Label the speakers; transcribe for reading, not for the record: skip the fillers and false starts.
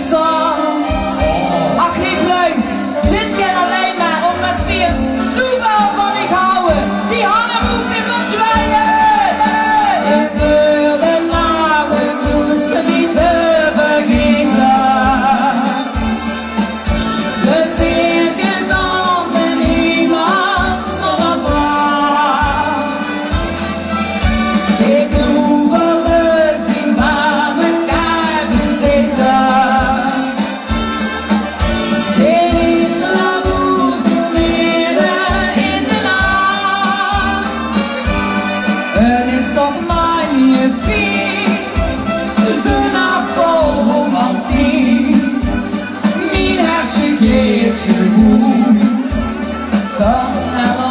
Speaker 1: staan. Ach niet leuk, dit keer alleen maar om met 4 soepel van ik houden. Die hangen moet in van zwijgen. Ik wil de namen doen ze niet te vergeten. De circus om en niemand stond op braaf. Ik doe verlusting van elkaar bezitten. In Isla Woezel midden in de nacht. Het is toch magnifiek, ze nacht vol romantiek. Mijn hartje geeft je moe, van snelle